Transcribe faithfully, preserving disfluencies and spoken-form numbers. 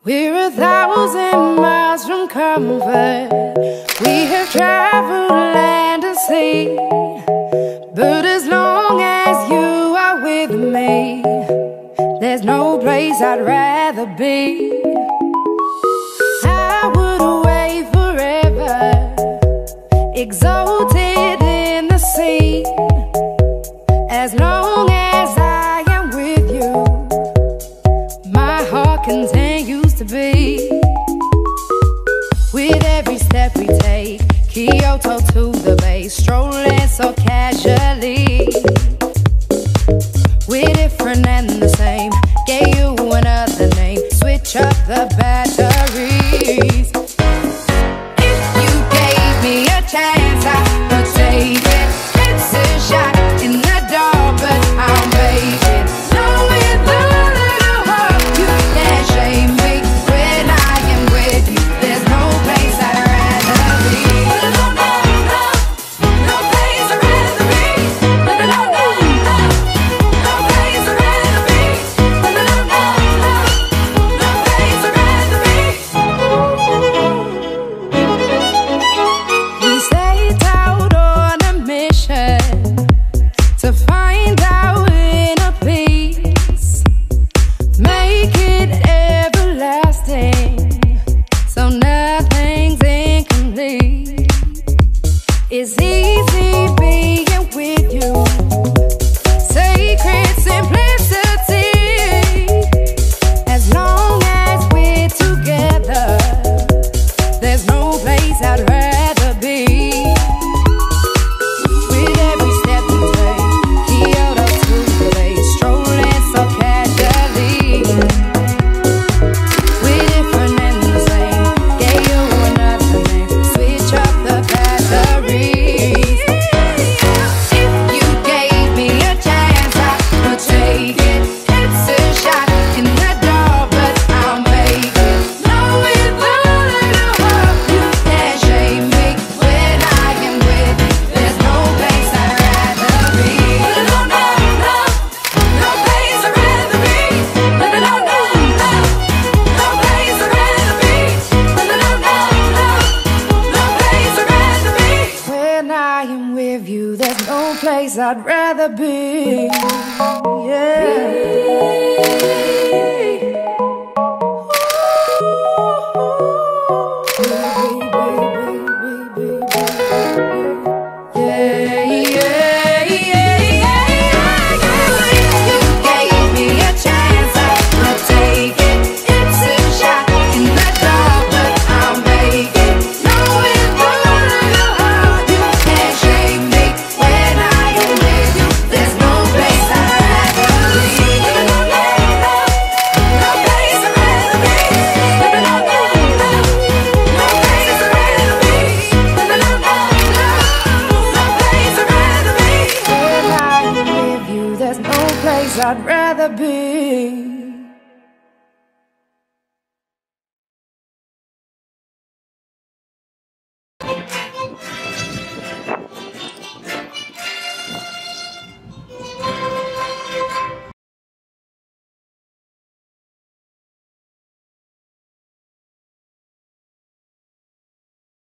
We're a thousand miles from comfort. We have traveled land and sea, but as long as you are with me, there's no place I'd rather be. I would away forever, exalted in the sea. As long as I am with you, my heart continues to beat. With every step we take, Kyoto to the bay, strolling so casually. We're different and the same, gave you another name, switch up the batteries. If you gave me a chance, I would take it. It's a shot in the dark, but I'll make it. Knowing the little hope you can't shame me. When I am with you, there's no place I'd rather be. No, no, no, no place I'd rather be. No, no, no, no, no place I'd rather be. No, no, no, no, no place I'd rather be. We set out on a mission to find our inner peace, make it everlasting, so nothing's incomplete. It's easy being with you, sacred simplicity. As long as we're together, there's no place I'd rather be. With every step we take, Kyoto to the bay, strolling so casually. We're different and the same, gave you another name, switch up the batteries. If you gave me a chance, I would take it. It's a shot in the dark, but I'll make it. Knowing the little hope you can't shame me. When I am with you, there's no place I'd rather be. No, no, no, no place I'd rather be. No, no, no, no, no place I'd rather be. No, no, no, no, no place I'd rather be. When I am with you, there's no place I'd rather be. Yeah.